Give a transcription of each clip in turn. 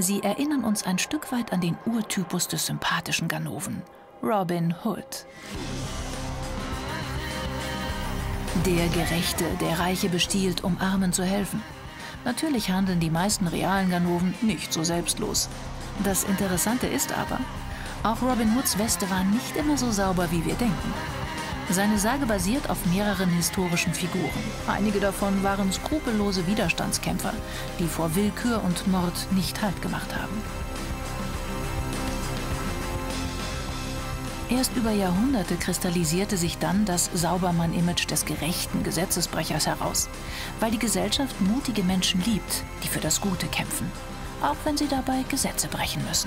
Sie erinnern uns ein Stück weit an den Urtypus des sympathischen Ganoven, Robin Hood. Der Gerechte, der Reiche bestiehlt, um Armen zu helfen. Natürlich handeln die meisten realen Ganoven nicht so selbstlos. Das Interessante ist aber, auch Robin Hoods Weste war nicht immer so sauber, wie wir denken. Seine Sage basiert auf mehreren historischen Figuren. Einige davon waren skrupellose Widerstandskämpfer, die vor Willkür und Mord nicht Halt gemacht haben. Erst über Jahrhunderte kristallisierte sich dann das Saubermann-Image des gerechten Gesetzesbrechers heraus, weil die Gesellschaft mutige Menschen liebt, die für das Gute kämpfen, auch wenn sie dabei Gesetze brechen müssen.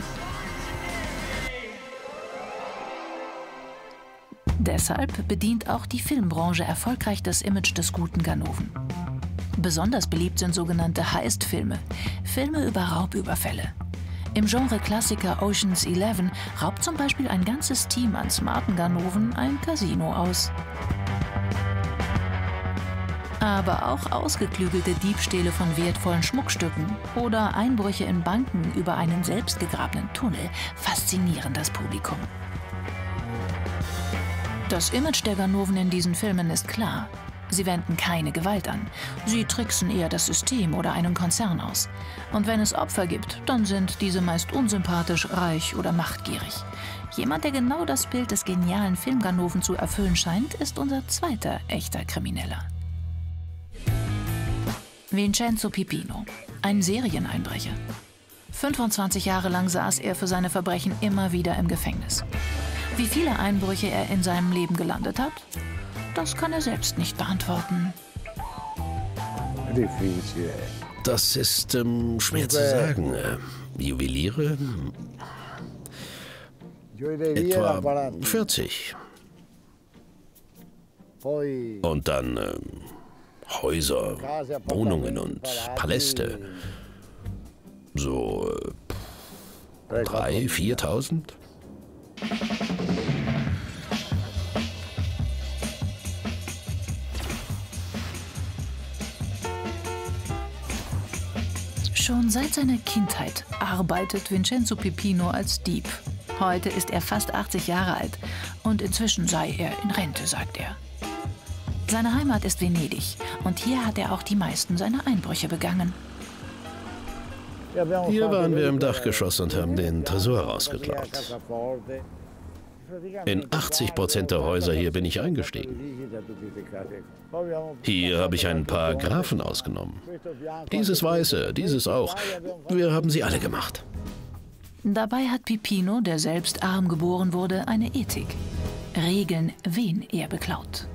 Deshalb bedient auch die Filmbranche erfolgreich das Image des guten Ganoven. Besonders beliebt sind sogenannte Heist-Filme, Filme über Raubüberfälle. Im Genre-Klassiker Ocean's 11 raubt zum Beispiel ein ganzes Team an smarten Ganoven ein Casino aus. Aber auch ausgeklügelte Diebstähle von wertvollen Schmuckstücken oder Einbrüche in Banken über einen selbst gegrabenen Tunnel faszinieren das Publikum. Das Image der Ganoven in diesen Filmen ist klar. Sie wenden keine Gewalt an. Sie tricksen eher das System oder einen Konzern aus. Und wenn es Opfer gibt, dann sind diese meist unsympathisch, reich oder machtgierig. Jemand, der genau das Bild des genialen Filmganoven zu erfüllen scheint, ist unser zweiter echter Krimineller. Vincenzo Pipino, ein Serieneinbrecher. 25 Jahre lang saß er für seine Verbrechen immer wieder im Gefängnis. Wie viele Einbrüche er in seinem Leben gelandet hat, das kann er selbst nicht beantworten. Das ist schwer zu sagen. Juweliere? Etwa 40. Und dann Häuser, Wohnungen und Paläste. So 3.000, 4.000? Schon seit seiner Kindheit arbeitet Vincenzo Pipino als Dieb. Heute ist er fast 80 Jahre alt und inzwischen sei er in Rente, sagt er. Seine Heimat ist Venedig und hier hat er auch die meisten seiner Einbrüche begangen. Hier waren wir im Dachgeschoss und haben den Tresor rausgeklaut. In 80% der Häuser hier bin ich eingestiegen. Hier habe ich ein paar Grafen ausgenommen. Dieses Weiße, dieses auch. Wir haben sie alle gemacht. Dabei hat Pipino, der selbst arm geboren wurde, eine Ethik. Regeln, wen er beklaut.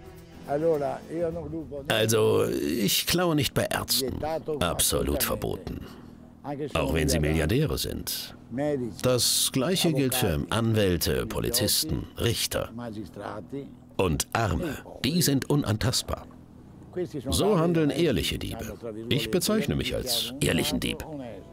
Also, ich klaue nicht bei Ärzten. Absolut verboten. Auch wenn sie Milliardäre sind. Das Gleiche gilt für Anwälte, Polizisten, Richter. Und Arme, die sind unantastbar. So handeln ehrliche Diebe. Ich bezeichne mich als ehrlichen Dieb.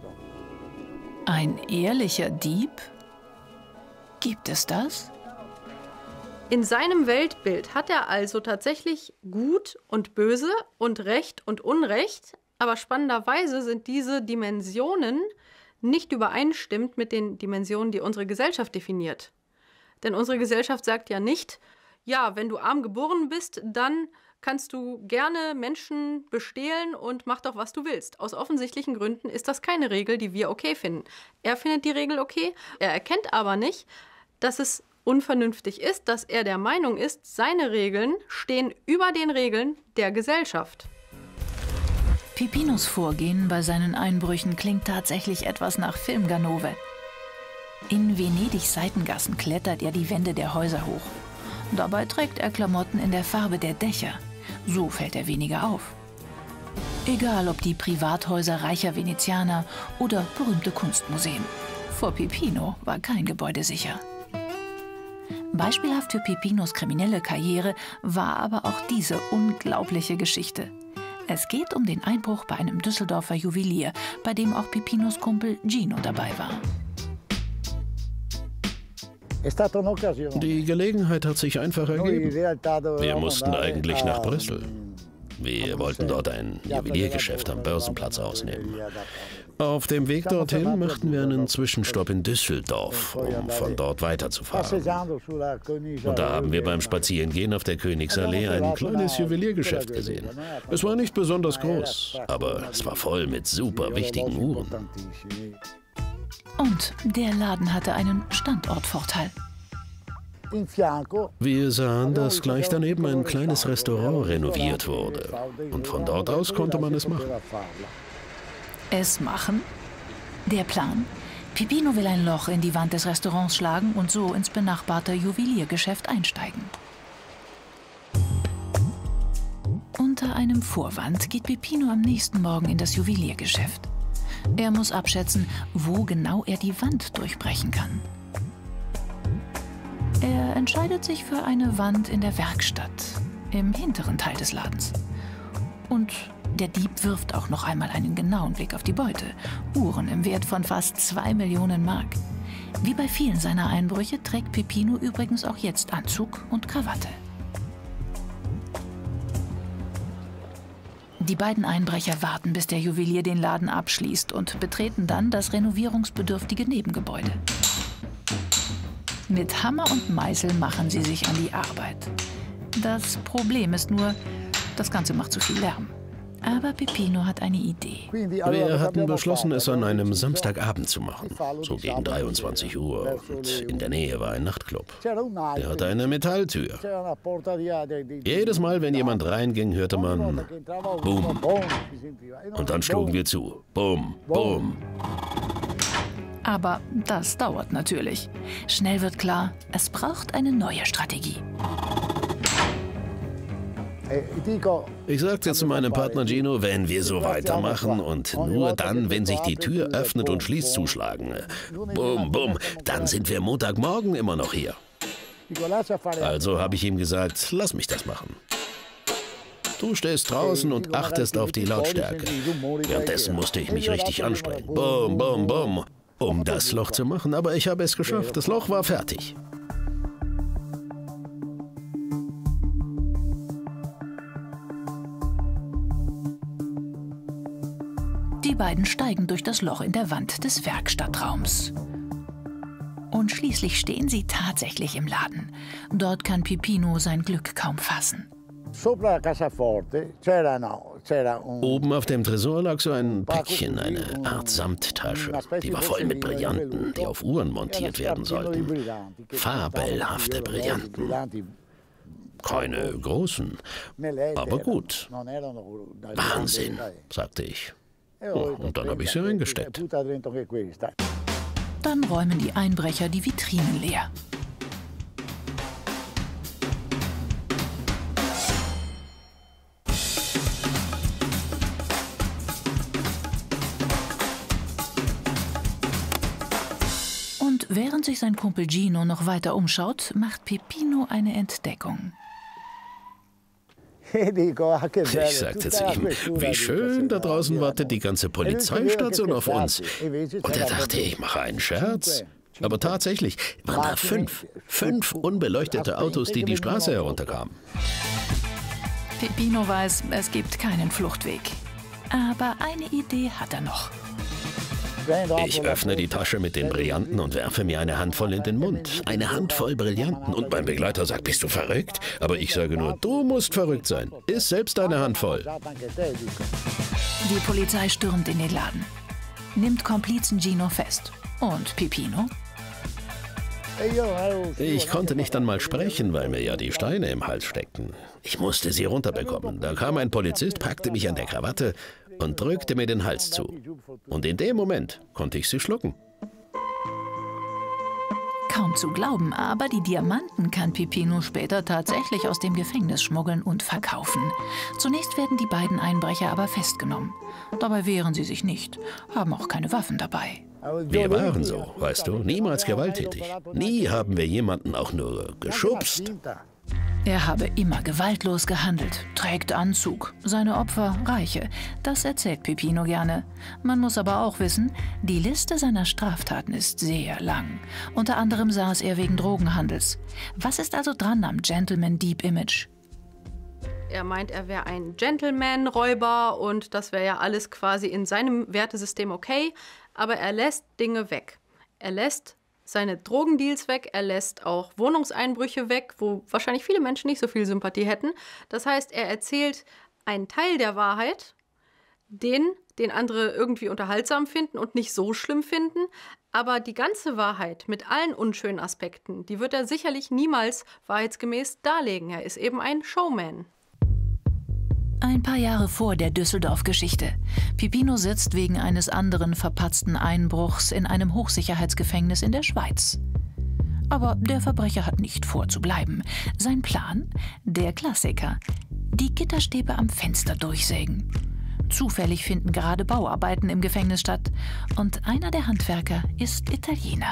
Ein ehrlicher Dieb? Gibt es das? In seinem Weltbild hat er also tatsächlich Gut und Böse und Recht und Unrecht, aber spannenderweise sind diese Dimensionen nicht übereinstimmend mit den Dimensionen, die unsere Gesellschaft definiert. Denn unsere Gesellschaft sagt ja nicht, ja, wenn du arm geboren bist, dann kannst du gerne Menschen bestehlen und mach doch, was du willst. Aus offensichtlichen Gründen ist das keine Regel, die wir okay finden. Er findet die Regel okay, er erkennt aber nicht, dass es unvernünftig ist, dass er der Meinung ist, seine Regeln stehen über den Regeln der Gesellschaft. Pipinos Vorgehen bei seinen Einbrüchen klingt tatsächlich etwas nach Filmganove. In Venedigs Seitengassen klettert er die Wände der Häuser hoch. Dabei trägt er Klamotten in der Farbe der Dächer. So fällt er weniger auf. Egal ob die Privathäuser reicher Venezianer oder berühmte Kunstmuseen. Vor Pipino war kein Gebäude sicher. Beispielhaft für Pipinos kriminelle Karriere war aber auch diese unglaubliche Geschichte. Es geht um den Einbruch bei einem Düsseldorfer Juwelier, bei dem auch Pipinos Kumpel Gino dabei war. Die Gelegenheit hat sich einfach ergeben. Wir mussten eigentlich nach Brüssel. Wir wollten dort ein Juweliergeschäft am Börsenplatz ausnehmen. Auf dem Weg dorthin machten wir einen Zwischenstopp in Düsseldorf, um von dort weiterzufahren. Und da haben wir beim Spazierengehen auf der Königsallee ein kleines Juweliergeschäft gesehen. Es war nicht besonders groß, aber es war voll mit super wichtigen Uhren. Und der Laden hatte einen Standortvorteil. Wir sahen, dass gleich daneben ein kleines Restaurant renoviert wurde. Und von dort aus konnte man es machen. Es machen? Der Plan? Peppino will ein Loch in die Wand des Restaurants schlagen und so ins benachbarte Juweliergeschäft einsteigen. Unter einem Vorwand geht Peppino am nächsten Morgen in das Juweliergeschäft. Er muss abschätzen, wo genau er die Wand durchbrechen kann. Er entscheidet sich für eine Wand in der Werkstatt, im hinteren Teil des Ladens. Und der Dieb wirft auch noch einmal einen genauen Blick auf die Beute. Uhren im Wert von fast 2 Millionen Mark. Wie bei vielen seiner Einbrüche trägt Peppino übrigens auch jetzt Anzug und Krawatte. Die beiden Einbrecher warten, bis der Juwelier den Laden abschließt und betreten dann das renovierungsbedürftige Nebengebäude. Mit Hammer und Meißel machen sie sich an die Arbeit. Das Problem ist nur, das Ganze macht zu viel Lärm. Aber Peppino hat eine Idee. Wir hatten beschlossen, es an einem Samstagabend zu machen, so gegen 23 Uhr. Und in der Nähe war ein Nachtclub. Der hatte eine Metalltür. Jedes Mal, wenn jemand reinging, hörte man Boom. Und dann schlugen wir zu. Boom, boom. Aber das dauert natürlich. Schnell wird klar, es braucht eine neue Strategie. Ich sagte zu meinem Partner Gino, wenn wir so weitermachen und nur dann, wenn sich die Tür öffnet und schließt, zuschlagen. Bum, bum, dann sind wir Montagmorgen immer noch hier. Also habe ich ihm gesagt, lass mich das machen. Du stehst draußen und achtest auf die Lautstärke. Währenddessen musste ich mich richtig anstrengen. Bum, bum, bum, um das Loch zu machen, aber ich habe es geschafft. Das Loch war fertig. Die beiden steigen durch das Loch in der Wand des Werkstattraums. Und schließlich stehen sie tatsächlich im Laden. Dort kann Peppino sein Glück kaum fassen. Oben auf dem Tresor lag so ein Päckchen, eine Art Samttasche. Die war voll mit Brillanten, die auf Uhren montiert werden sollten. Fabelhafte Brillanten. Keine großen, aber gut. Wahnsinn, sagte ich. Und dann habe ich sie eingesteckt. Dann räumen die Einbrecher die Vitrinen leer. Und während sich sein Kumpel Gino noch weiter umschaut, macht Peppino eine Entdeckung. Ich sagte zu ihm, wie schön, da draußen wartet die ganze Polizeistation auf uns. Und er dachte, ich mache einen Scherz. Aber tatsächlich waren da fünf unbeleuchtete Autos, die die Straße herunterkamen. Peppino weiß, es gibt keinen Fluchtweg. Aber eine Idee hat er noch. Ich öffne die Tasche mit den Brillanten und werfe mir eine Handvoll in den Mund. Eine Handvoll Brillanten. Und mein Begleiter sagt, bist du verrückt? Aber ich sage nur, du musst verrückt sein. Iss selbst eine Handvoll. Die Polizei stürmt in den Laden, nimmt Komplizen Gino fest. Und Peppino? Ich konnte nicht einmal sprechen, weil mir ja die Steine im Hals steckten. Ich musste sie runterbekommen. Da kam ein Polizist, packte mich an der Krawatte und drückte mir den Hals zu. Und in dem Moment konnte ich sie schlucken. Kaum zu glauben, aber die Diamanten kann Peppino später tatsächlich aus dem Gefängnis schmuggeln und verkaufen. Zunächst werden die beiden Einbrecher aber festgenommen. Dabei wehren sie sich nicht, haben auch keine Waffen dabei. Wir waren so, weißt du, niemals gewalttätig. Nie haben wir jemanden auch nur geschubst. Er habe immer gewaltlos gehandelt, trägt Anzug. Seine Opfer Reiche. Das erzählt Peppino gerne. Man muss aber auch wissen, die Liste seiner Straftaten ist sehr lang. Unter anderem saß er wegen Drogenhandels. Was ist also dran am Gentleman-Dieb-Image? Er meint, er wäre ein Gentleman-Räuber und das wäre ja alles quasi in seinem Wertesystem okay. Aber er lässt Dinge weg. Er lässt seine Drogendeals weg, er lässt auch Wohnungseinbrüche weg, wo wahrscheinlich viele Menschen nicht so viel Sympathie hätten. Das heißt, er erzählt einen Teil der Wahrheit, den andere irgendwie unterhaltsam finden und nicht so schlimm finden. Aber die ganze Wahrheit mit allen unschönen Aspekten, die wird er sicherlich niemals wahrheitsgemäß darlegen. Er ist eben ein Showman. Ein paar Jahre vor der Düsseldorf-Geschichte. Pipino sitzt wegen eines anderen verpatzten Einbruchs in einem Hochsicherheitsgefängnis in der Schweiz. Aber der Verbrecher hat nicht vor zu bleiben. Sein Plan? Der Klassiker. Die Gitterstäbe am Fenster durchsägen. Zufällig finden gerade Bauarbeiten im Gefängnis statt. Und einer der Handwerker ist Italiener.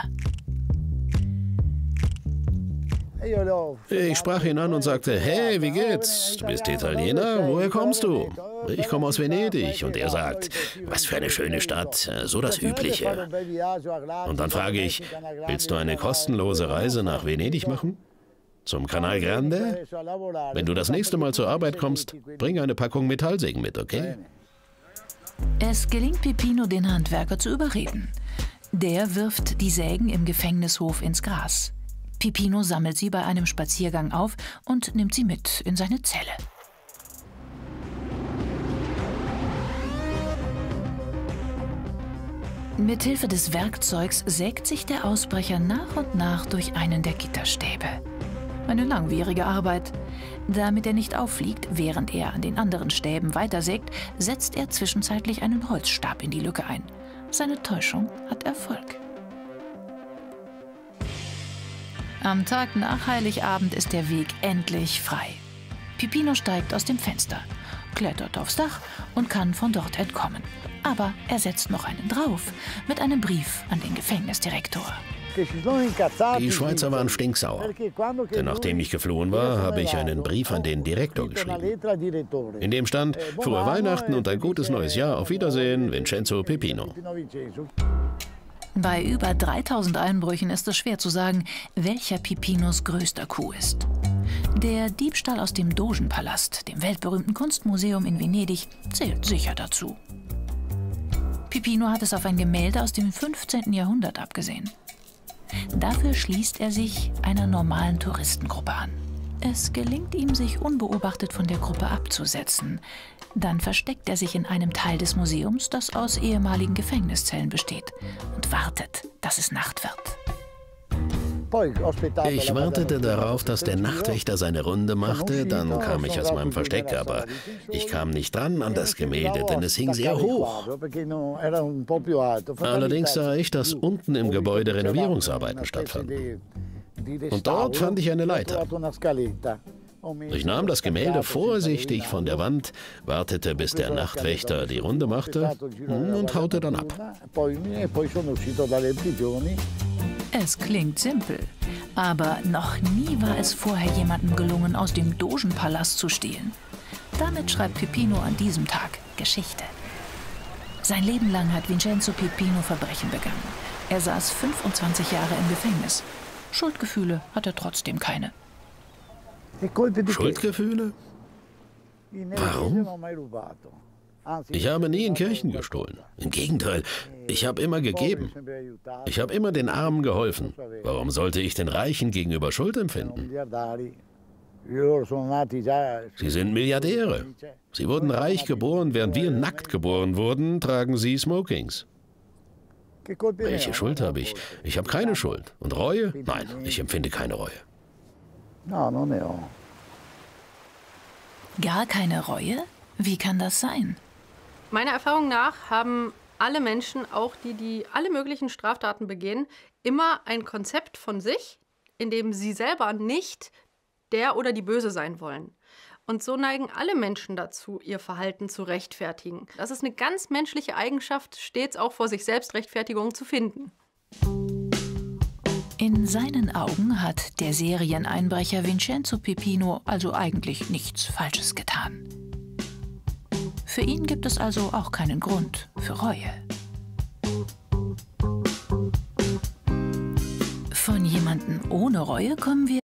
Ich sprach ihn an und sagte, hey, wie geht's? Du bist Italiener? Woher kommst du? Ich komme aus Venedig. Und er sagt, was für eine schöne Stadt, so das Übliche. Und dann frage ich, willst du eine kostenlose Reise nach Venedig machen? Zum Canal Grande? Wenn du das nächste Mal zur Arbeit kommst, bring eine Packung Metallsägen mit, okay? Es gelingt Pipino, den Handwerker zu überreden. Der wirft die Sägen im Gefängnishof ins Gras. Pipino sammelt sie bei einem Spaziergang auf und nimmt sie mit in seine Zelle. Mithilfe des Werkzeugs sägt sich der Ausbrecher nach und nach durch einen der Gitterstäbe. Eine langwierige Arbeit. Damit er nicht auffliegt, während er an den anderen Stäben weitersägt, setzt er zwischenzeitlich einen Holzstab in die Lücke ein. Seine Täuschung hat Erfolg. Am Tag nach Heiligabend ist der Weg endlich frei. Pipino steigt aus dem Fenster, klettert aufs Dach und kann von dort entkommen. Aber er setzt noch einen drauf, mit einem Brief an den Gefängnisdirektor. Die Schweizer waren stinksauer. Denn nachdem ich geflohen war, habe ich einen Brief an den Direktor geschrieben. In dem stand, frohe Weihnachten und ein gutes neues Jahr. Auf Wiedersehen, Vincenzo Pipino. Bei über 3000 Einbrüchen ist es schwer zu sagen, welcher Pipinos größter Coup ist. Der Diebstahl aus dem Dogenpalast, dem weltberühmten Kunstmuseum in Venedig, zählt sicher dazu. Pipino hat es auf ein Gemälde aus dem 15. Jahrhundert abgesehen. Dafür schließt er sich einer normalen Touristengruppe an. Es gelingt ihm, sich unbeobachtet von der Gruppe abzusetzen. Dann versteckt er sich in einem Teil des Museums, das aus ehemaligen Gefängniszellen besteht, und wartet, dass es Nacht wird. Ich wartete darauf, dass der Nachtwächter seine Runde machte, dann kam ich aus meinem Versteck, aber ich kam nicht dran an das Gemälde, denn es hing sehr hoch. Allerdings sah ich, dass unten im Gebäude Renovierungsarbeiten stattfanden. Und dort fand ich eine Leiter. Ich nahm das Gemälde vorsichtig von der Wand, wartete, bis der Nachtwächter die Runde machte und haute dann ab. Es klingt simpel, aber noch nie war es vorher jemandem gelungen, aus dem Dogenpalast zu stehlen. Damit schreibt Pipino an diesem Tag Geschichte. Sein Leben lang hat Vincenzo Pipino Verbrechen begangen. Er saß 25 Jahre im Gefängnis. Schuldgefühle hat er trotzdem keine. Schuldgefühle? Warum? Ich habe nie in Kirchen gestohlen. Im Gegenteil, ich habe immer gegeben. Ich habe immer den Armen geholfen. Warum sollte ich den Reichen gegenüber Schuld empfinden? Sie sind Milliardäre. Sie wurden reich geboren, während wir nackt geboren wurden, tragen sie Smokings. Welche Schuld habe ich? Ich habe keine Schuld. Und Reue? Nein, ich empfinde keine Reue. Gar keine Reue? Wie kann das sein? Meiner Erfahrung nach haben alle Menschen, auch die alle möglichen Straftaten begehen, immer ein Konzept von sich, in dem sie selber nicht der oder die Böse sein wollen. Und so neigen alle Menschen dazu, ihr Verhalten zu rechtfertigen. Das ist eine ganz menschliche Eigenschaft, stets auch vor sich selbst Rechtfertigung zu finden. In seinen Augen hat der Serieneinbrecher Vincenzo Pipino also eigentlich nichts Falsches getan. Für ihn gibt es also auch keinen Grund für Reue. Von jemandem ohne Reue kommen wir